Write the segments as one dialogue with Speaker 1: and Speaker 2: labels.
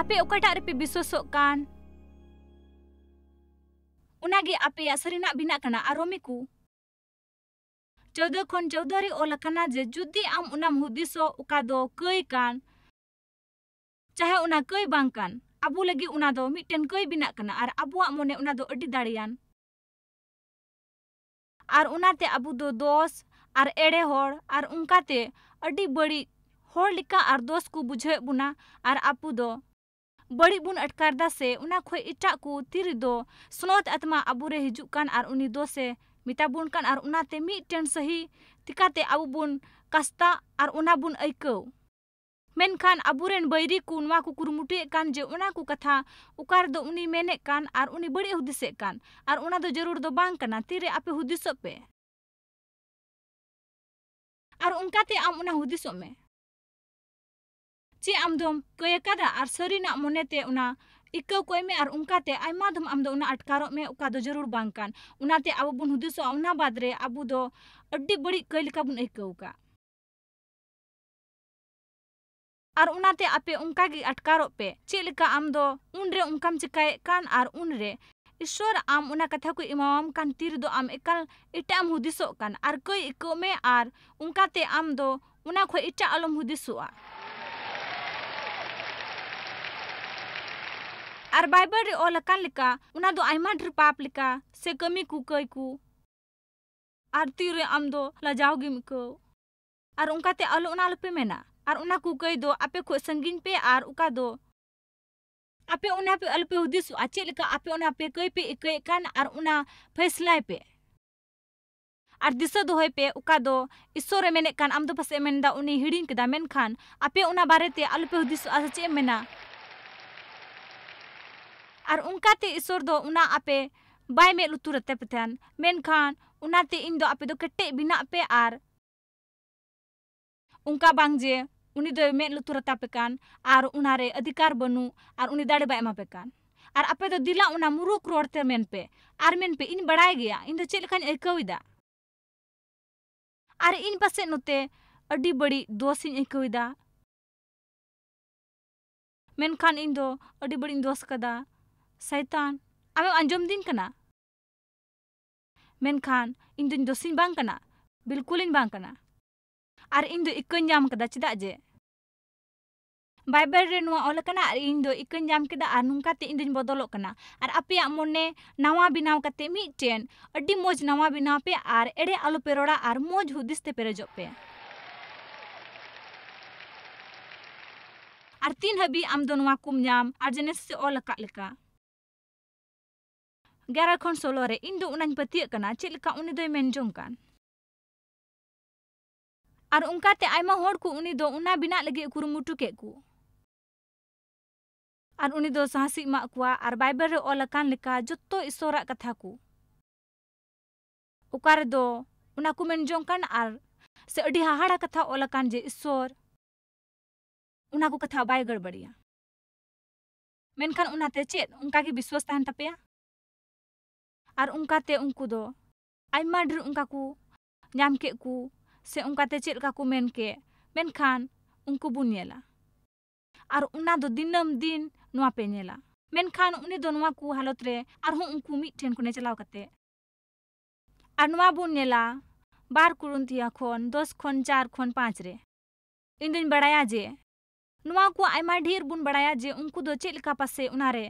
Speaker 1: आपे ओकाटाग रेपे विश्वासोग कान उनागे आपे सारिनाग बिना काना आर रोमिकु 14 खन 14 रे ओल काना जे जुदी आम उनाम हुदिसो उका दो कई कान चाहे उना कई बांग कान आबू लगी उना दो मिटन कई बिना काना आर आबुआ मोने उना दो अड्डी दाड़ियान आर उनाते आबू दो दोष आर एड़े होड़ आर उनकाते अड्डी बड़ी होड़ लिका आर दोष को बुझे बुना आर आपू दो बड़ी बुन अटकारदा से उना खोय इटा को तिरी दो स्नोत आत्मा आबूरे हिजुक कान आर उनी दो से मिता बुन कान आर उनाते मिटन सही तिकाते आबू बुन कस्ता आर उना बुन ऐकौ मेनखान आबूरेन बैरी को नवा को कुरुमुटे कान जे उना को कथा उकार दो उनी मेने कान आर उनी बड़ी हुदिसे कान आर उना दो जरूर दो बांग काना तिरे आपे हुदिसो पे आर उनकाते आम उना हुदिसो में चे आम दोम कय कादा आर सरीना मोनेते उना इक्कौ कोय में आर उनकाते आयमा दम आम दो उना अटकारो में उका दो जरूर बांग कान उनाते आबू बुन हुदिसो उना बादरे आबू दो अड्डी बड़ी कय लिका बुन ऐकौ का आर उनाते आपे उनकागी अटकारो पे चेलिका आम दो उनरे उनकाम चिकाय कान आर उनरे ईश्वर आम उना कथा को इमाम कान तीर दो आम एकल इटा आम हुदिसो कान आर कई इको में आर उनकाते आम दो उना खो इटा आलम हुदिसोआ आर बाइबल रे ओल कान लिका उना दो आयमा ढेर पाप लिका से कमी कु कई कु आर तीरे आम दो लजावगी मिको आर उनकाते आलो उना लपे मेना आर उना को कई दो आपे खो संगिन पे आर उका दो आपे उना पे अलपे हुदिसो आचे लेका आपे उना पे कई पे इकय कान आर उना फैसला पे आर दिशा दो होय पे उका दो ईश्वर मेने कान आम दो पसे मेनदा उनी हिडिन केदा मेनखान आपे उना बारेते अलपे हुदिसो आचे मेना आर उनकाते ईश्वर दो उना आपे बाय मे लुतुरते पेथान मेनखान उनाते इन दो आपे दो कट्टे बिना पे आर उनका बांग जे उनी दो मे लुतुरता पेकान आर उनारे अधिकार बनु आर उनी दाड़े बाय एमा पेकान आर आपे दो दिला उना मुरुक रोड़ते मेन पे इन बड़ाय गया इन दो चेल खान ऐकविदा आर इन पासे नोते अड्डी बड़ी दोषिन ऐकविदा मेनखान इन दो अड्डी बड़ी दोष कदा शैतान आमे अंजम दिन कना मेनखान इन दो दोषिन बांग कना बिल्कुल इन बांग कना आर इन दो इकन जाम कदा चिदा जे बाइबल रे नुआ ओल कना आर इन दो इकन जाम केदा आर नुंकाते इन दिन बदलो कना आर आपे मोने नवा बिनाव कते मिटेन अड्डी मोज नवा बिनाव पे आर एड़े आलो पे रोड़ा आर मोज हुदिस ते पेरेजो पे आर 3 हबी आम दो नुआ कुम जाम आर जेनेस से ओल का लेका 11 खन 16 रे इन दो उनान पतिय कना चेलका उनी दोय मेन जोंग कान आर उनकाते आयमा होड़ को उनी दो उना बिना लगे कुरुमुटु के को आर उनी दो साहसी मा कुआ आर बाइबल रे ओल कान लेका जत्तो ईश्वरा कथा को उकार दो उना को मेन जोंग कान आर से अडी हाहाड़ा कथा ओल कान जे ईश्वर उना को कथा बाय गड़बड़िया मेनखान उनाते चेत उनका की विश्वास ताहन तपेया आर उनकाते उनको दो आयमा ढेर उनका को नाम के को से उनकाते चेल का को मेन के मेनखान उनको बुनियला आर उना दो दिनम दिन नुआ पे नेला मेनखान उनी दो नुआ को हालत रे आर हूं उनको मिटठेन को ने चलाव कते आर नुआ बुनियला 12 कुरुंतिया खन 10 खन 4 खन 5 रे इन दिन बड़ाया जे नुआ को आयमा ढेर बुन बड़ाया जे उनको दो चेल का पासे उनारे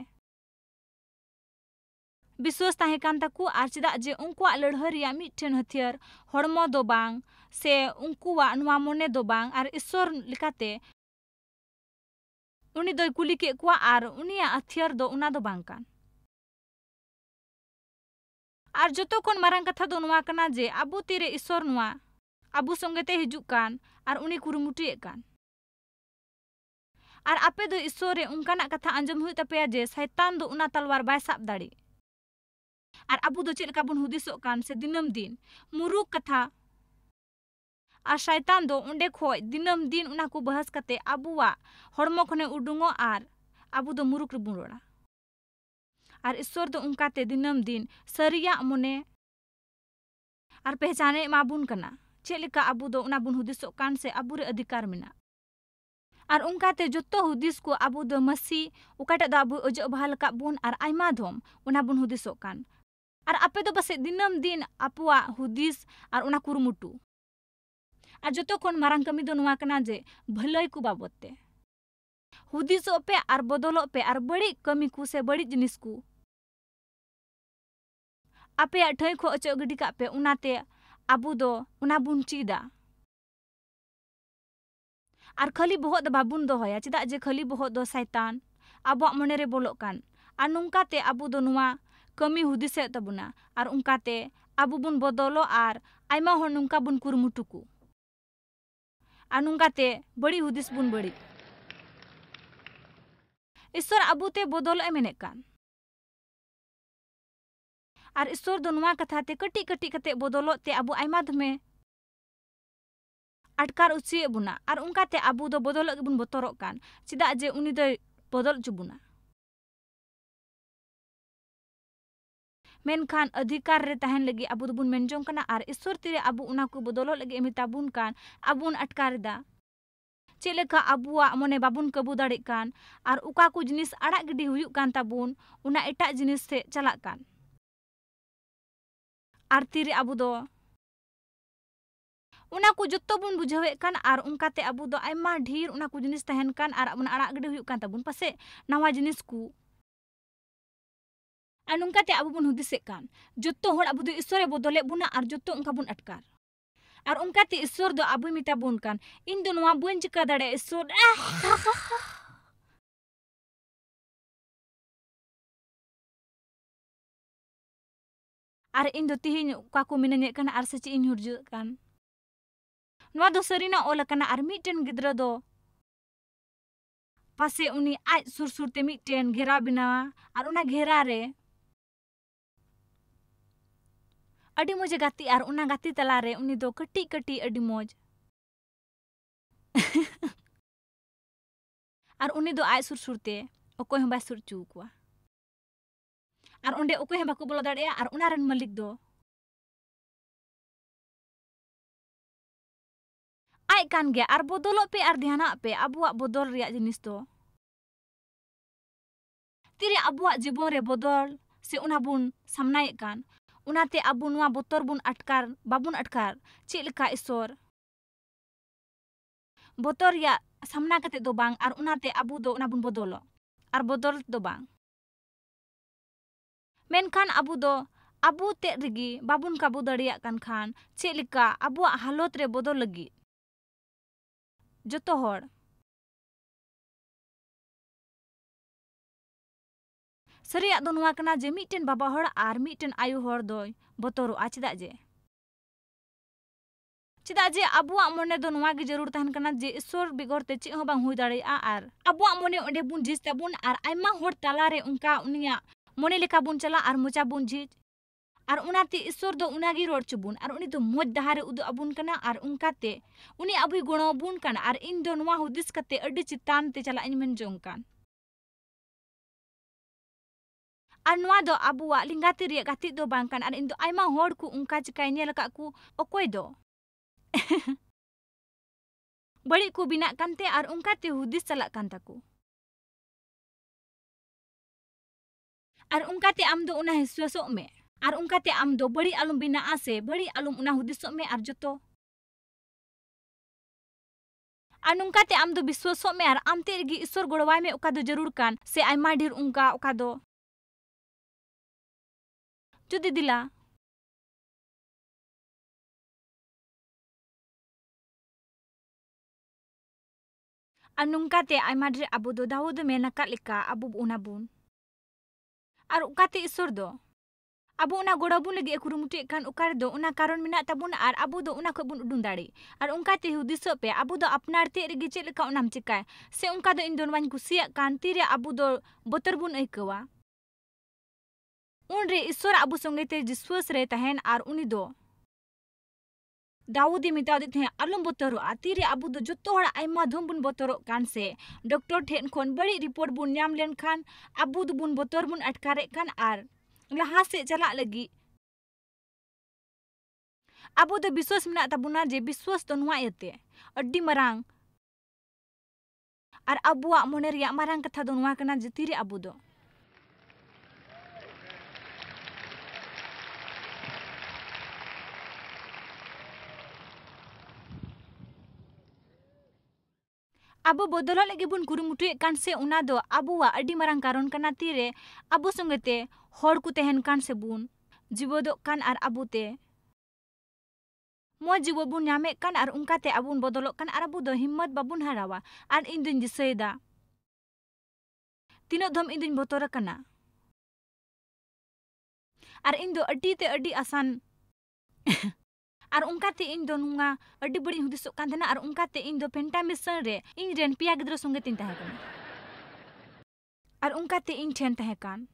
Speaker 1: विश्वास ताहे कान ताकू आर चिदा जे उनको लड़हरिया मिटठेन हथियार हड़मो दो बांग से उनको नुआ मोने दो बांग आर ईश्वर लिकाते उनी दो कुली के कुआ आर उनिया हथियार दो उना दो बांग कान आर जतो कोन मारंग कथा दो नुआ कना जे आबू तीरे ईश्वर नुआ आबू संगेते हिजुक कान आर उनी कुरुमुटी कान आर आपे दो ईश्वर रे उनकाना कथा अंजम हुई तपेया जे शैतान दो उना तलवार बाय साब दाड़ी आर आबू दो चेल का बुन हुदिसो कान से दिनम दिन मुरुक कथा आर शैतान दो उंडे खोय दिनम दिन उना को बहस कते आबुवा हड़मो खने उडुंगो आर आबू दो मुरुक रे बुन रोड़ा आर ईश्वर दो उनकाते दिनम दिन सरिया मोने आर पहचाने माबुन कना चेलिका आबू दो उना बुन हुदिसो कान से आबू रे अधिकार मेना Ar ungkate joto hudis ko abu do masi ukata do abu ojo bahal kak bun ar aima dhom una bun hudisok kan. Ar ape do base dinam din apua hudis ar una kurumutu. Ar joto kon marang kami do nuwa kana je bhalai ku babot te. Hudisok pe ar bodolok pe ar badi kami ku se badi jinis ku. Ape ya thai ko ojo gidi kak pe unate abu do una bun cida. Ar khali bohok do babun dohoya cedak je khali bohok do saitan abuak mone re bolok kan. Ar nungkate abu do nuwa kami hudisek tabuna ar ungkate abu bun bodolo ar aima hor nungka bun kurumutuku. Ar nungkate badi hudis bun badi. Isor abu te bodolo menek kan. Ar isor do nuwa katha te kati kate bodolok te abu aima dhome atkar uci buna ar ungkate abu do bodolok bun botorok kan cedak je uni do bodol jubuna. Menkan adhikar re tahen lagi abu do bun menjong kana ar isor tire abu una ku bodolok lagi emitabun kan abun atkar da. Celeka abuak mone babun kabu darik kan ar uka ku jinis arak gidi huyuk kan tabun una etak jinis se calak kan. Ar tire abu do una ku joto bun bujhawek kan ar ungkate abu do aima dhir una ku jinis tahen kan ar una arak gede huyuk kan tabun pase nawa jinis ku. Ar ungkate abu bun hudisek kan joto hor abu do isore bodolek buna ar joto ungka bun atkar. Ar ungkate isor do abu mita bun kan in do nawa bun cika dare isor ar in do tihin uka ku minanyek kan ar seci in hurjuk kan. Nua do sarina ola kana ar miten gidra do pase uni aj sur te miten ghera binawa ar una ghera re adi moj gati ar una gati talare uni do kati adi moj. Ar uni do aj sur te okoy hon bai sur chu kwa. Ar onde okoy hon bako bolo dareya ar una ren malik do ai kan ge ar bodolok pe ar dhyanak pe abuak bodol riyak jinis do tire abuak jibon re bodol se una bun samnaik kan unate abu nuwa botor bun atkar babun atkar cik leka isor botor ya samna kate do bang ar unate abu do una bun bodolok ar bodol do bang. Menkan abu do abu te rigi babun kabu dareyak kan khan cik leka abuak halot re bodol lagi joto hor sariyak do nuwa kana je miten baba hor ar miten ayu hor doy botoroa cedak je abuak mone do nuwa ge jarur tahan kana je isor bigor te cik hon bang hui dareya ar abuak mone onde bun jis tabun ar aima hor talare ungka unia mone leka bun chala ar mocha bun jij ar unate isor do unagi ror chubun ar uni do moj dahare udu abun kana ar ungkate uni abui gono bun kan ar in do nuwa hudis kate adi citan te chala in menjong kan. Ar nuwa do abuak linggati riak gati do bang kan ar indo aima hor ku ungka cikai nyel kak ku okoy do. Balik ku binak kan te ar ungkate hudis calak kan taku. Ar ungkate am do una hiswasok me. Ar ungkate am do bari alum bina ase bari alum una hudisok me ar joto. Ar nungkate am do biswasok me ar am te rigi isor godwai me uka do jarur kan se aima dhir ungka uka do judi dila ar nungkate aima dhir abu do dawu do menakat leka abu una bun ar ukate isor do abu una goda bun lagi kurumuti kan ukar do una karon minak tabun ar abu do una khot bun udun dare ar ungkate hudisok pe abu do apnar te rigi cik leka unam cikai se ungka do indon wan kusiak kan tire abu do botor bun aikawa unre isor abu songe te jiswas re tahen ar uni do Dawudi mita dit he alum botoro atire abu do joto hora aima dhum bun botoro kan se doktor then khon bari report bun nyam len khan abu do bun botor bun atkare kan ar laha se chalak lagi abu do biswas menak tabuna je biswas do nuwa yate addi marang Ar abuak mone riak marang katha do noa kana je tire abu do abu bodolok lagi bun kurumutuye kan se una do abuwa adi marang karon kana tire abu songete hor ku tehen kan se bun jibodok kan ar abu te mo jibo bun nyame kan ar ungkate abun bodolok kan ar abu do himmat babun harawa ar indun diseda tino dom indun botor kana ar indo adi te adi asan ar ungkate indo nunga adi badi hudisok kan thena ar ungkate indo pentamison re ing ren pia gidro songe tin tahe kan ar ungkate ing chen tahe kan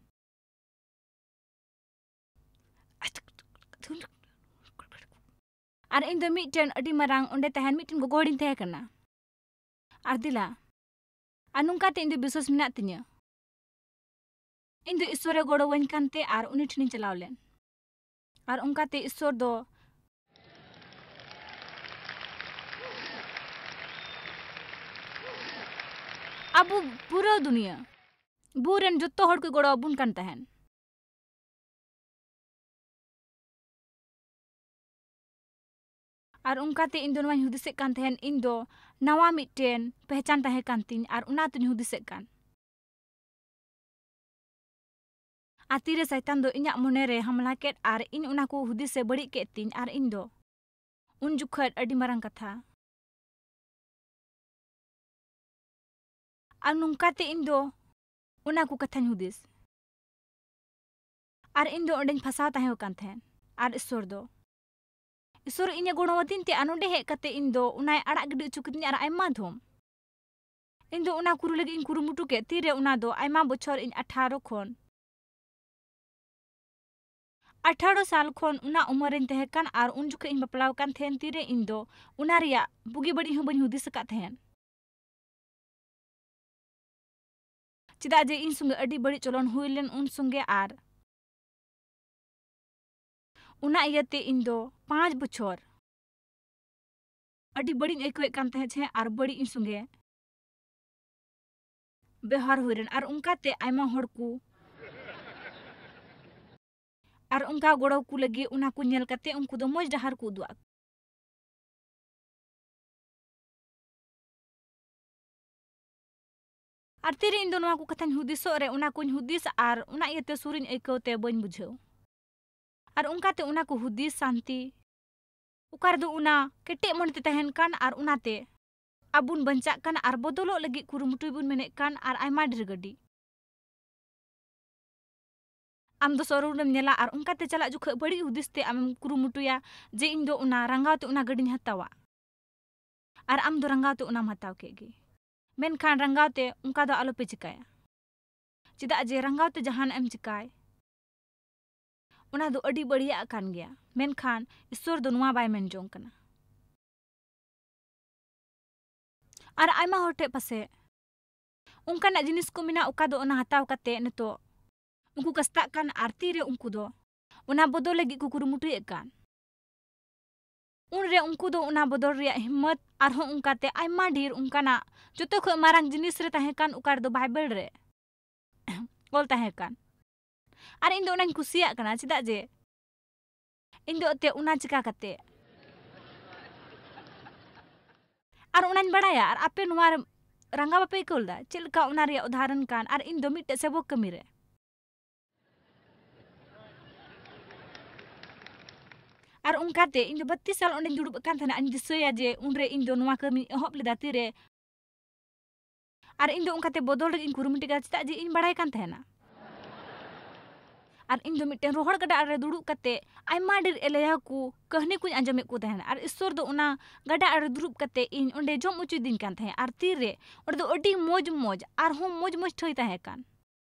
Speaker 1: ar indo miten adi marang onde tahan miten gogodin tahe kana ar dila anungkate indo bisos menak tinya indo isore godo wen kante ar uni thinin chalaw len ar ungkate isor do abu pura dunia buren jotto hor ko godo bun kan tahen ar ungkate indo noa hudisek kan tahen indo nawa miten pehchan tahe kan tin ar una tun hudisek kan atire saitan do inyak monere hamla ket ar in una ko hudise badi ket tin ar indo un jukhat adi marang katha ar nungkate indo una ko kathan hudis ar indo ondeñ phasaw tahe kan then ar isor inya gonowatin te anonde he kate indo unai arak gede cukitni ar aima dhom indo una kuru lagi in kuru mutu ke tire una do aima bochor in 18 khon 18 साल खन उना उमरिन तहेkan ar un jukhe in baplaw kan then tire indo una riya bugi badi ho bani hudis ka then chida je in sunge adi badi cholon huilen un sunge ar una iyate indo 5 bochor adi badi ekwe kan tahe che ar badi in sunge behar huiren ar unkate aima horku ar ungka godo ku lagi una ku nyel kate unku do moj dahar ku udua ar tire indo noa ku kathan hudiso re una kuñ hudis ar una iete surin ekote bañ bujhew ar ungkate una ku hudis santi ukar do una kete monte tahen kan ar unate abun bancak kan ar bodolo lagi kurumutu bun menek kan ar aima dir gadi am do sorunam nyela ar ungkate chalak jukhe badi hudis te am kurumutu ya je indo una rangaw te una gadin hatawa ar am do rangaw te una hataw kegi menkan rangaw te ungka do alo pe cikaya cida je rangaw te jahan em cikai una do adi badiya kan gya menkan isor do nuwa bay men jong kana ar aima horte pase ungka na jinis ko mina uka do ona hataw kate neto ungku kasta kan arti re ungku do una bodol lagi ku kurumutu kan unre ungku do una bodol ria himmat arho ungkate aima dir ungkana joto kho marang jinis re tahekan ukar do bible re ol tahekan ar indo unañ kusiak kana chida je indo te una chika kate ar unañ badaya ar ape nuar ranga bape kolda chilka una ria udharan kan ar indo mitte sebok kamire ar ungkate indo 32 sal onde duduk kan thana an disaya je unre indo nuwa kami ehop leda tire ar indo ungkate bodol lagi kurumuti ka chita je in badai kan thana ar indo mitten rohor gada ar duduk kate aima dir eleya ku kahni kuñ anjame ku thana ar isor do una gada ar duduk kate in onde jom uchu din kan the ar tire or do odi moj ar hom moj thoi tahe kan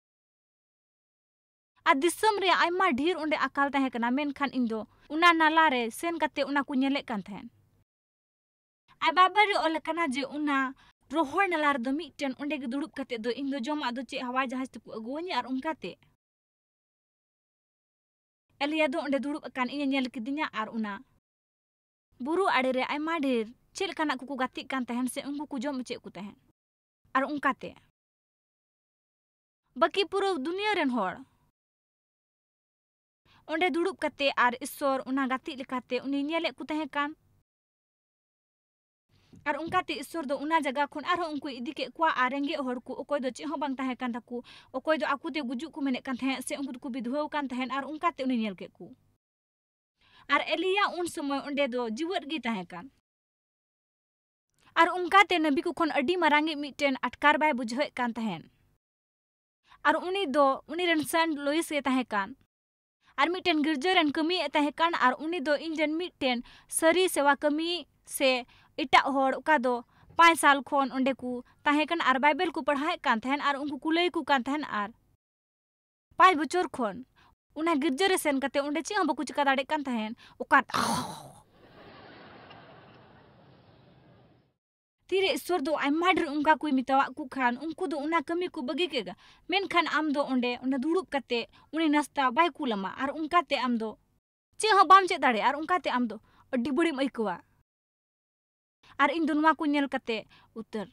Speaker 1: ar disam re aima dhir onde akal tahe kana menkan indo una nala re sen kate una ku nyelek kan then ai babar ol kana je una rohor nalar do mitten onde ge duduk kate do indo jom ado che hawa jahaz tu agoni ar ungkate Elia do onde duduk kan inya nyel kidinya ar una buru adere aima dhir chel kana kuku gatik kan tahen se ungku ku jom uche ku tahen आर उनकाते बाकी पूरा दुनिया rain होड़ ओंडे दुड़ुब कते are ईश्वर उना गाती लेकाते उनी नेले कु तहे कान आर उनकाते ईश्वर दो उना जगह खन आर उनको इदी के कुआ आर रेंगे होड़ को ओकोय दो चे हो बांग तहे कान ताकू ओकोय दो आकुते गुजुक को मेने कान तहे से उनको को विधवा कान तहे आर उनकाते उनी नेल के कु आर एलिया उन समय ओंडे दो जीवत गी तहे कान आर उनकाते नबी को खन अडी मारांगे मिटेन अटकार बाय बुझे कान तहेन आर उनी रन सन लोइस के तहे कान आर मिटेन गिरजा रन कमी तहे कान आर उनी दो इंजन मिटेन सरी सेवा कमी से इटा होड़ उका दो 5 साल खोन ओंडे कु तहे कान आर बाइबल को पढ़ाए कान तहेन आर उनको कुलई को कान तहेन आर 5 बछर खोन उना गिरजा रे सेन कते ओंडे चे हम बकु चिका दाड़े कान तहेन उका तीरे ईश्वर दो आयमा ढेर उनका कोई मितावा कु खान उनको दो उना कमी को बगी केगा मेन खान आम दो ओंडे दुड़ुब कते उनी नास्ता बाय कुलमा आर उनकाते आम दो चे हो बाम चे दाड़े आर उनकाते आम दो अड्डी बड़ी मइकवा आर इन दुनवा को नेल कते उतर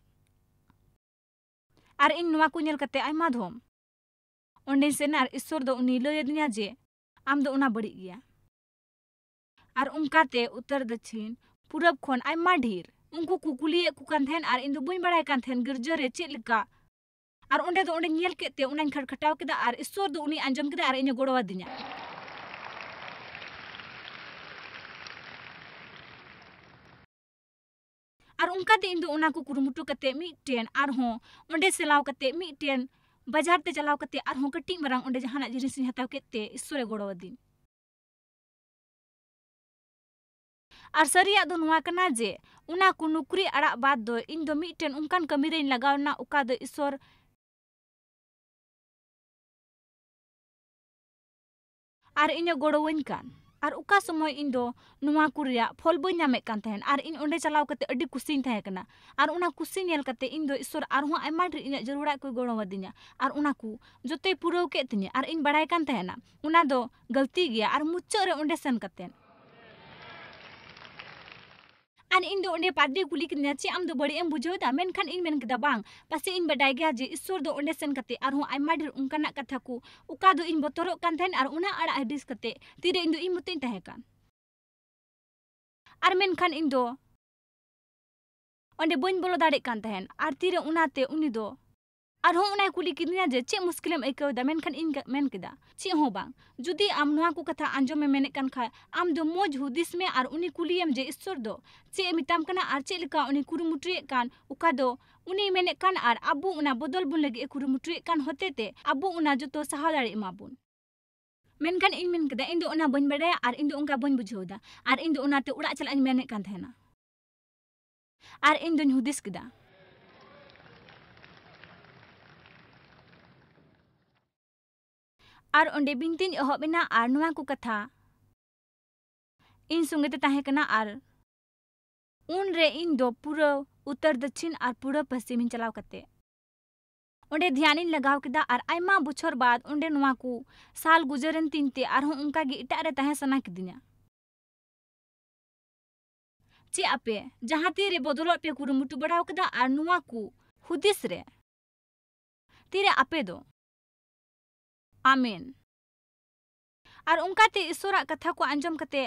Speaker 1: आर इन नुवा को नेल कते आयमा धोम ओंडे सेन आर ईश्वर दो उनी लय दिया जे आम दो उना बड़ी गया आर उनकाते उत्तर दक्षिण पूरब खोन आयमा ढेर उनको कुकुली को कान थेन आर इन दो बुई बड़ाय कान थेन गिरजा रे चे लिका आर ओंडे दो ओंडे नेल केते उनान खटखटाव केदा आर ईश्वर दो उनी आंजम केदा आर इने गोड़वा दिन्या आर उनकाते इन दो उना को कुरुमुटु कते मिटेन आर हो ओंडे सेलाव कते मिटेन बाजार ते चलाव कते आर हो कटी मरांग ओंडे जहाना जिनिस नि हताव केते ईश्वरे गोड़वा दिन आर सरिया दो नुआ कना जे उना को नुकरी अड़ा बाद दो इन दो मिटेन उनकान कमी रे लगावना उका दो ईश्वर आर इने गोड़वन कान आर उका समय इन दो नुआ को रिया फल बई नामे कान तहेन आर इन ओंडे चलाव कते अड्डी कुसिन तहे कना आर उना कुसि नेल कते इन दो ईश्वर आर हो आयमा ढेर इन जरूरा को गोड़वा दिन्या आर उना को जोते पुरव के तिन्या आर इन बड़ाय कान तहेना उना दो गलती गया आर मुच्चा रे ओंडे सन कते आन इन दो ओंडे पादरी कुली किन्या चे आम दो बड़ी एम बुझो दा मेनखान इन मेन केदा बांग पासे इन बडाय गया जे ईश्वर दो ओंडे सेन कते आर हो आयमा ढेर उनकाना कथा को उका दो इन बतरो कान थेन आर उना अड़ा हदिस कते तीरे इन दो इन मुतिन तहे कान आर मेनखान इन दो ओंडे बइन बोलो दाड़े कान तहेन आर तीरे उनाते उनी दो आर हो उनाय कुली किन्या जे चे मुश्किलम एकाव दा मेनखान इन मेन केदा चे हो बांग जुदी आम नुआ को कथा आंजो में मेने कान खा आम दो मोज हुदिस में आर उनी कुलियम जे ईश्वर दो चे मिताम कना आर चे लिका उनी कुरुमुट्री कान उका दो उनी मेने कान आर अबु उना बदल बुन लगी कुरुमुट्री कान होतेते अबु उना जतो सहा दाड़े इमाबुन मेनखान इन मेन केदा इन दो उना बन बड़ाया आर इन दो उनका बन बुझोदा आर इन दो उनाते उड़ा चला मेने कान थेना आर इन दो हुदिस केदा आर ओंडे बिनतिन एहबिना आर नुआ को कथा इन संगते ताहे कना आर उन रे इन दो पूरा उत्तर दक्षिण आर पूरा पश्चिम इन चलाव कते ओंडे ध्यानिन लगाव केदा आर आयमा बछर बाद ओंडे नुआ को साल गुजरन तिनते आर हो उनका गे इटा रे ताहे सना किदिना चे आपे जहां तीरे बदलत पे कुरुमुटु बड़ाव केदा आर नुआ को हुदिस रे तीरे आपे दो आमीन आर उनकाते ईश्वरा कथा को आंजम कते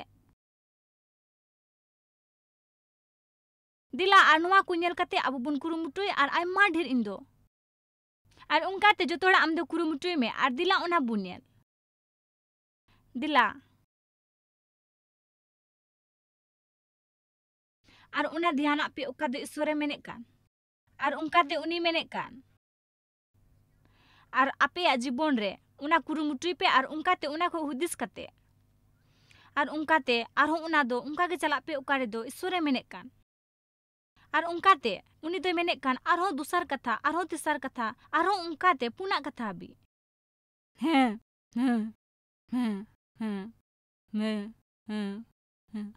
Speaker 1: दिला आर नुआ को नेल कते अबु बुन कुरुमुटुय आर आयमा ढेर इंदो आर उनकाते जतोड़ा आम दो कुरुमुटुय में आर दिला उना बुनेल दिला आर उना ध्यान पे उका दो ईश्वरे मेने कान आर उनकाते उनी मेने कान आर आपे जीवन रे उना कुरुमुटुई पे आर उनकाते उना को हुदिस कते आर उनकाते आर हो उना दो उनका के चला पे उकारे दो ईश्वरे मेने कान आर उनकाते उनी दो मेने कान आर हो दूसर कथा आर हो तीसर कथा आर हो उनकाते पुना कथा भी हैं हैं हैं हैं हैं हैं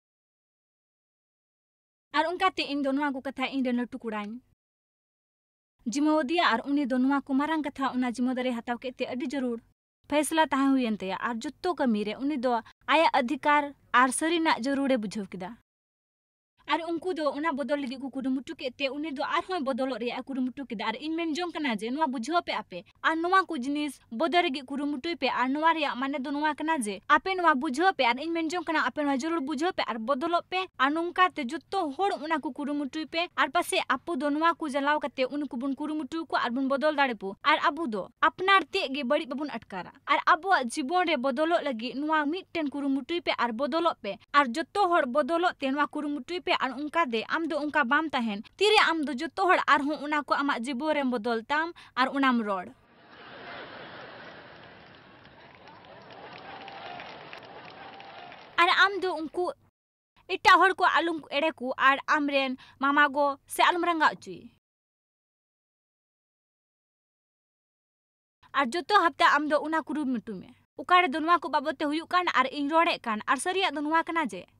Speaker 1: आर उनकाते इन दोनों को कथा इन दोनों टुकुड़ाइन जिम्मेदिया आर उनी दोनों को मारंग कथा उना जिम्मेदारी हताव केते अडी जरूर फैसला ताहे हुयनते आर जुत्तो कमी रे उनी दो आया अधिकार आर सरीना जरूरे बुझव किदा Ar unku do una bodol lagi ku kudumutu ke te uni do arhon bodolot ria kudumutu ke ar in men jong kana je noa bujho pe ape ar noa ku jinis bodol lagi kudumutu pe ar noa ria mane do noa kana je ape noa bujho pe ar in men jong kana ape noa jarur bujho pe ar bodolot pe anungka te jotto hor una ku kudumutu pe ar pase apu do noa ku jalaw kate unku bun kudumutu ku ar bun bodol dare pu ar abu do apnar te ge badi babun atkara ar abu jibon re bodolot lagi noa mitten kudumutu pe ar bodolot pe ar jotto hor bodolot te noa kudumutu pe ar unka de am do unka bam tahen tire am do jotto hor ar hon una ko ama jibore bodol tam ar unam rod ar am do unku ita hor ko alum ere ku ar amren mama go se alum ranga chui ar jotto hafta am do una kudumutu me ukare do noa ko babote huyuk kan ar ing rode kan ar saria do noa kana je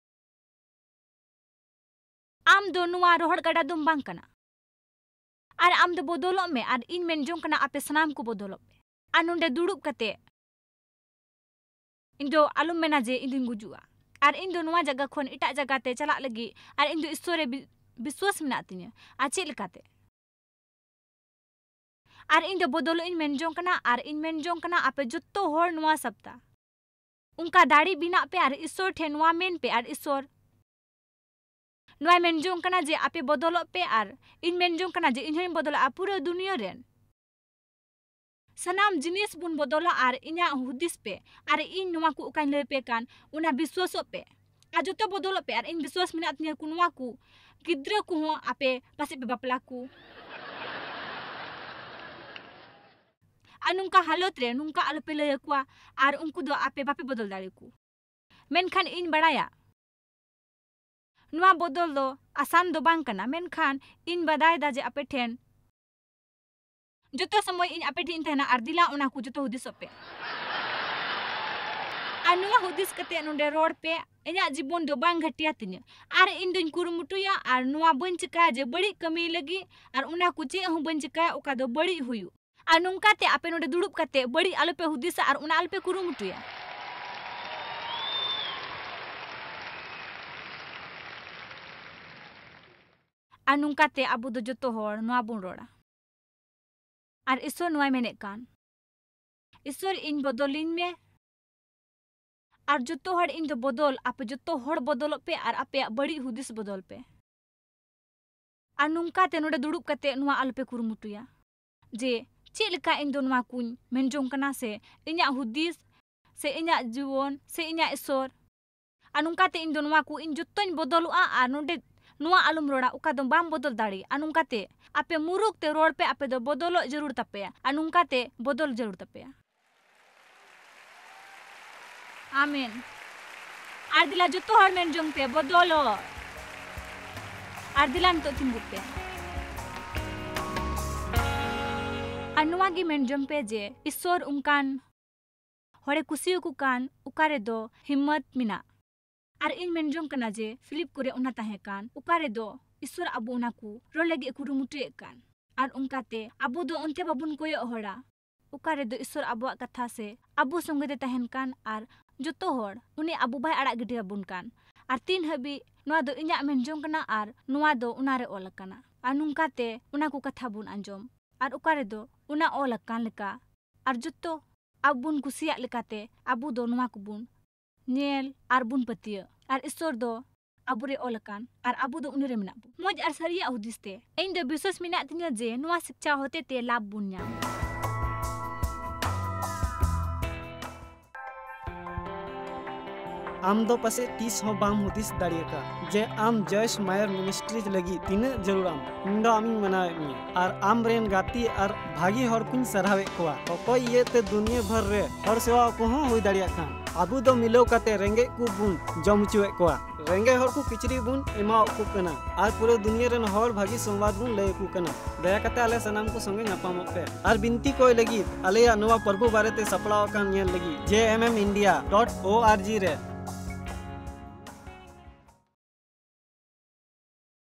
Speaker 1: am do noa rohor gada dum bang kana ar am do bodolok me ar in men jong kana ape sanam ku bodolok me anunde dudup kate indo alum mena je indin gujua ar indo noa jaga khon ita jaga te chalak lagi ar indo istore biswas menak tinya acik lekate ar indo bodolo in men jong kana ar in men jong kana ape jotto hor noa sabta unka dari bina pe ar isor the noa men pe ar isor noa men jong kana je ape bodolok pe ar in men jong kana je inhen bodolok pura dunia ren sanam jinis bun bodola ar inya hudis pe ar in noa ku ukan lepe kan una biswasop pe ajoto bodolok pe ar in biswas minat nya ku noa ku gidra ku ho ape pasi pe baplaku anungka halotre nungka alope le kwa ar unku do ape bape bodol dariku menkan in baraya noa bodol do asan do bang kana menkan in badai da je ape ten joto samoy in ape tin thana ardila una ku joto hudis ope anua hudis kate nonde rod pe enya jibon do bang ghatia tinya ar in duñ kurumutu ya ar noa ban chika je badi kami lagi ar una ku che hu ban chika oka do badi huyu anungka te ape nonde dudup kate badi alope hudis ar una alope kurumutu ya anungka te abu do joto hor noa bun roda ar isor noa menek kan isor in bodolin me ar jotto hor in do bodol ape jotto hor bodolok pe ar ape badi hudis bodol pe anungka te nonde dudup kate noa alope kurumutu ya je cik leka in do noa kuñ menjong kana se inya hudis se inya jiwon se inya isor anungka te in do noa ku in jottoñ bodol ar nonde noa alum roda uka do bam bodol dari anungka te ape muruk te rod pe ape do bodolo jarur tape anungka te bodol jarur tape amen ardila jotto hor menjong pe bodolo ardilan to timbuk pe anuwa gi menjong pe je isor unkan hore kusiu ku kan ukare do himmat mina ar in menjong kana je Philip kore una tahe kan ukare do isor abu una ku rol lagi kurumutu kan ar unkate abu do onte babun koyo hora ukare do isor abu katha se abu songe de tahen kan ar joto hor uni abu bai arak gide abun kan ar tin habi noa do inya menjong kana ar noa do unare ol kana anungkate una ku katha bun anjom ar ukare do una ol kan leka ar joto abun kusiak lekate abu do noa ku bun nyel ar bun patia ar isor do abure olakan ar abu do unire menak bu moj ar saria hudiste ein do bisos minak tinya je noa sikcha hote te lab bun nyam
Speaker 2: आम दो पसे तीस हो balm हुदिस दाड़ियका जे आम जयस मायर ministries लगी तीन जरूर आम इंदो आमिंग मनावे मी और आम रेन गाती और भागी हर कुछ सरावे कोआ कोई ये ते दुनिया भर रे हर सेवा को हो हुई दाड़ियका आबू दो मिलो कते रेंगे को बुन जम चुए कोआ रेंगे हर को किचरी बुन एमा को कना और पूरे दुनिया रेन हर भागी संवाद बुन ले को कना दया कते आले सनाम को संगे नापाम पे और बिनती कोई लगी आले नवा प्रभु बारे ते सपड़ाव कान नेल लगी JMM India.org रे